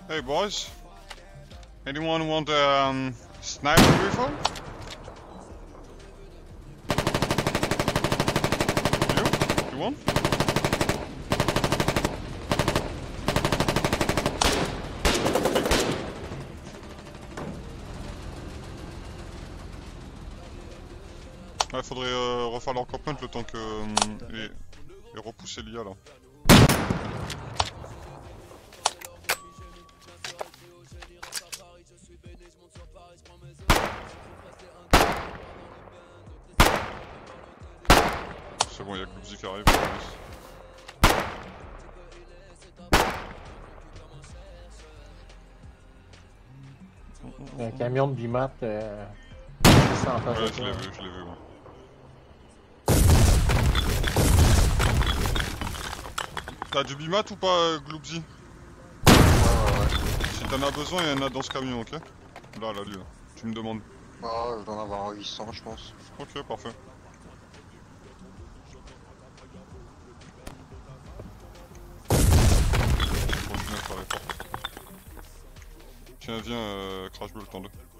Hey boys, anyone want sniper rifle? You want? Ouais, faudrait refaire leur campement le temps que et repousser l'IA là. C'est bon, il y a Gloopzy qui arrive. Il y a un camion de Bimat en face de Ouais, toi. je l'ai vu, ouais. T'as du bimat ou pas, Gloopzy? Ouais. Si t'en as besoin, il y en a dans ce camion, ok? Là, lui, là. Tu me demandes. Ah, je dois en avoir 800, je pense. Ok, parfait. Continuez à faire les portes. Tiens, viens, Crash Bull, t'en deux.